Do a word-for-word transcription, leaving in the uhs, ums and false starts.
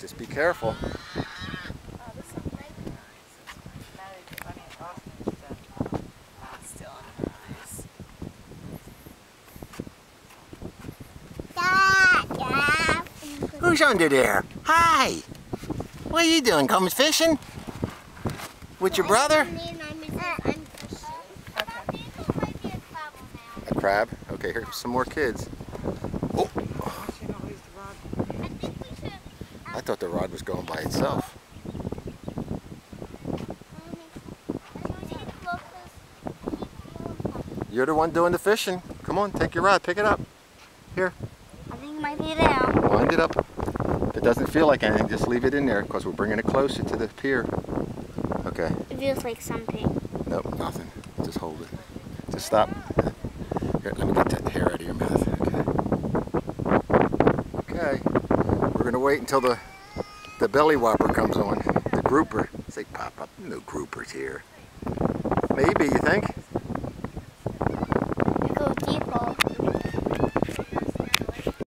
Just be careful. Who's under there? Hi! What are you doing? Coming fishing? With your brother? A crab? Okay, here's some more kids. Oh! I thought the rod was going by itself. You're the one doing the fishing. Come on, take your rod, pick it up. Here. I think it might be down. Wind it up. If it doesn't feel like anything, just leave it in there because we're bringing it closer to the pier. Okay. It feels like something. Nope, nothing. Just hold it. Just stop. Here, let me get that hair out of your mouth. Okay. Okay. We're going to wait until the, the belly whopper comes on. The grouper. Say, pop up. No groupers here. Maybe, you think?